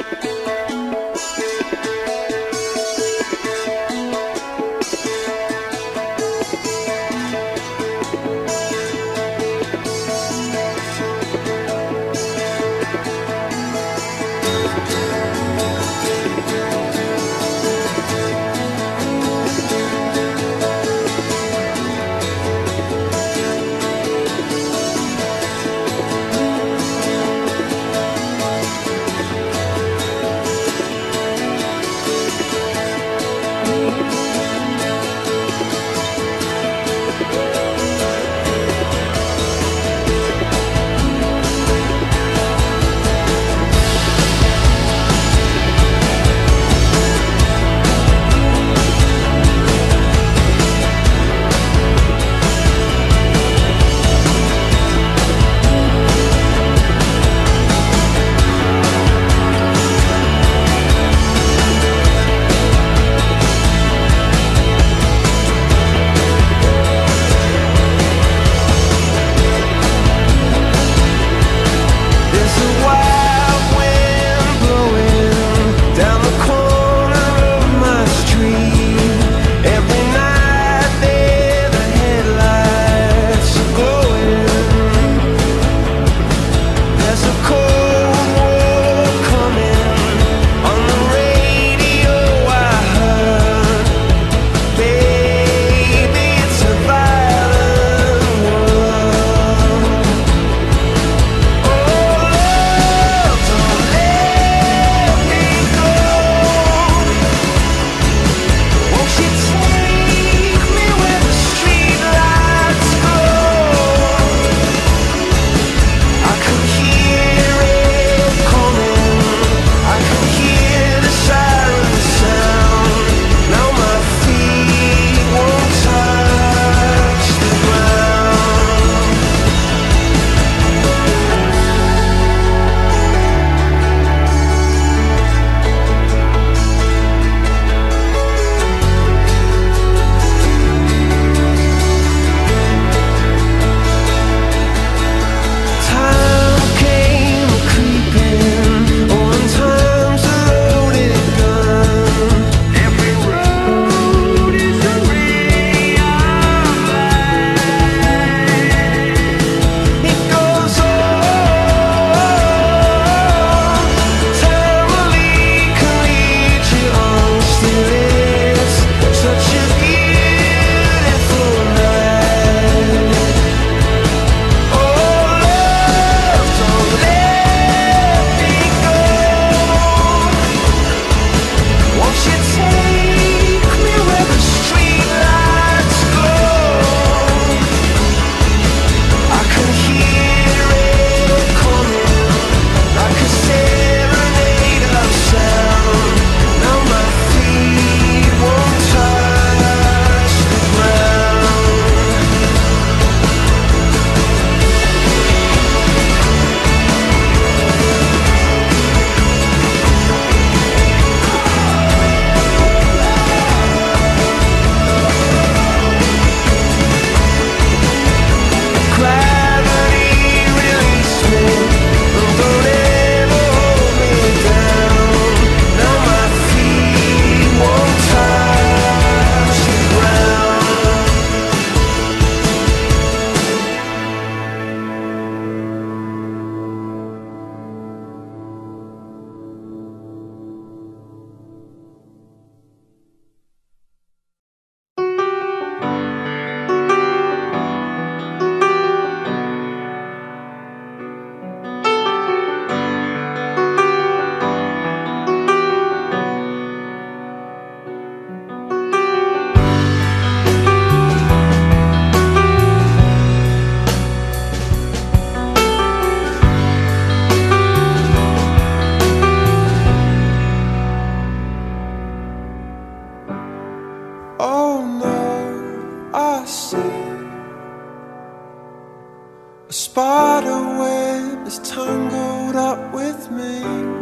A spider web is tangled up with me,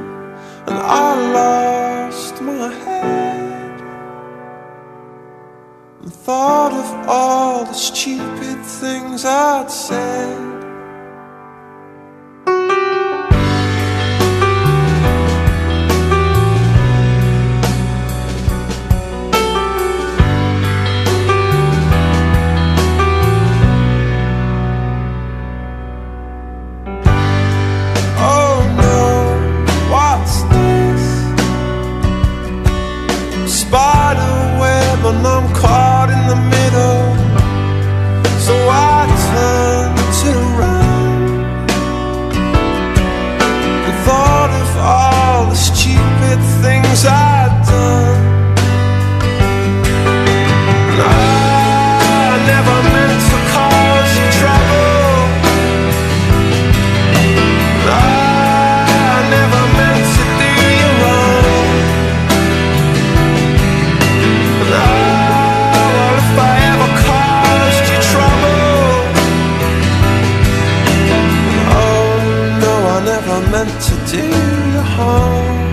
and I lost my head and thought of all the stupid things I'd said. home.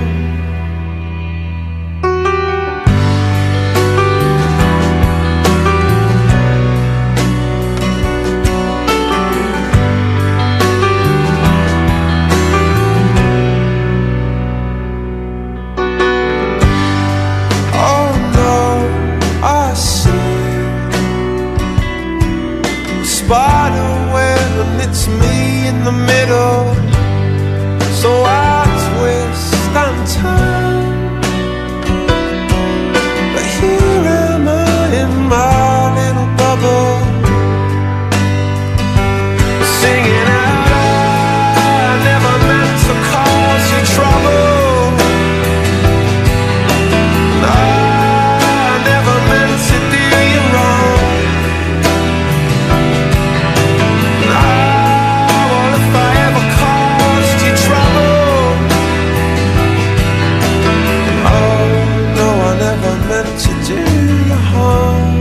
Oh no, I see a spider web and it's me in the middle. So I twist and turn, but here am I in my little bubble, singing out, I never meant to cause you trouble. No, I never meant to do you wrong. No, well, if I ever caused you trouble, oh no, I never meant to do you harm.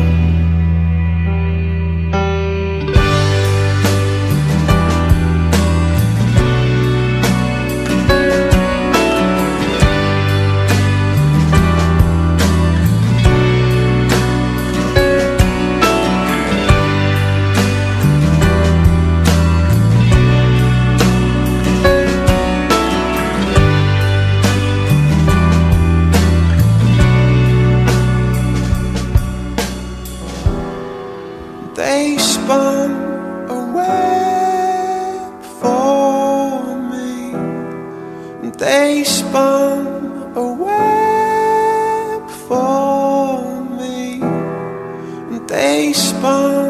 They spun a web for me. They spun a web for me. They spun